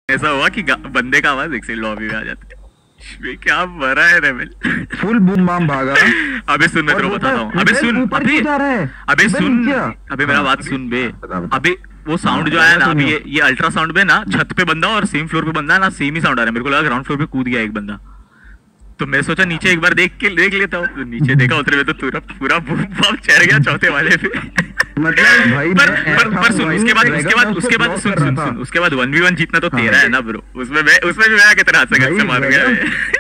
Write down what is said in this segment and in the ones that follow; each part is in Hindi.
ऐसा हुआ कि बंदे का आवाज एक से लॉबी में आ जाता है। क्या मरा है रेबल। फुल बूम बाम भागा। अबे सुन, मैं तेरे को बताता हूँ। अबे सुन, अबे सुन, अबे मेरा बात सुन बे। अबे वो साउंड जो आया ना अभी, ये अल्ट्रासाउंड में ना छत पे बंदा और सेम फ्लोर पे बंदा ना, सेम ही साउंड आ रहा है। मेरे को लगा ग्राउंड फ्लोर पे कूद गया एक बंदा, तो मैं सोचा नीचे एक बार देख लेता हूँ। तो नीचे देखा, उतरे में तो पूरा बूम बम चढ़ गया चौथे वाले पे। मतलब भाई पर सुन, उसके बाद 1v1 जीतना तो तेरा है ना ब्रो। उसमें भी मैं कितना हंस से मार गया।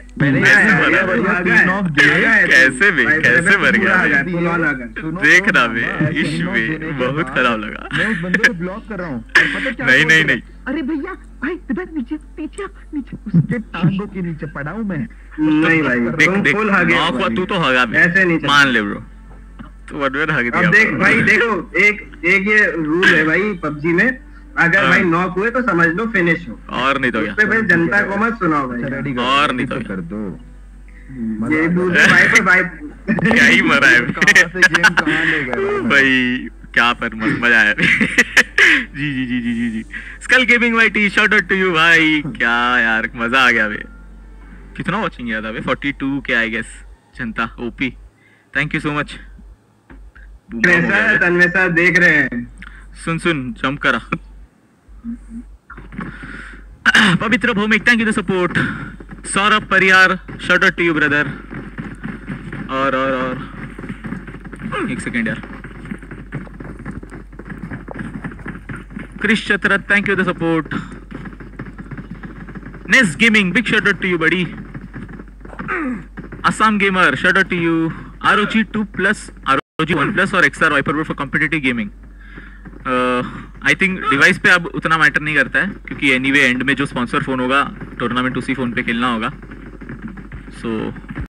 कैसे मर गया देख ना बे। इश बे बहुत खराब लगा। मैं उस बंदे को ब्लॉक कर रहा हूँ। नहीं अरे भैया भाई इधर नीचे उसके टांगों के नीचे पड़ा हूँ मैं। नहीं भाई देख तू तो हगा मान ले ब्रो, तो वनवेन हग दिया। अब देख भाई, देखो एक ये रूल है भाई पबजी में, अगर भाई नॉक हुए तो समझ लो फिनिश हो, और नहीं तो क्या। भाई जनता को मत सुनाओ भाई, और नहीं तो कर दो ये दूसरे भाई पर भाई क्या ही मरा है कहाँ ले गए भाई। क्या पर मजा आया। जी स्कल गेमिंग भाई, टी शॉट टू यू भाई। क्या यार मजा आ गया बे। कितना वॉचिंग गया था बे? 42 के आई गेस। जनता OP, thank you so much. Tanvesa देख रहे हैं। सुन जंप करा। Pavitra Bhaumik, thank you the support. Saurabh Pariyar, shout out to you brother. और एक सेकेंड यार। Krish Chatrath, thank you the support. Ness gaming, big shout out to you buddy. Assam gamer, shout out to you. ROG 2+, ROG 1+ और XR viper for competitive gaming. I think device पे अब उतना मैटर नहीं करता है, क्योंकि एनीवे एंड में जो स्पॉन्सर फोन होगा टूर्नामेंट उसी फोन पे खेलना होगा। सो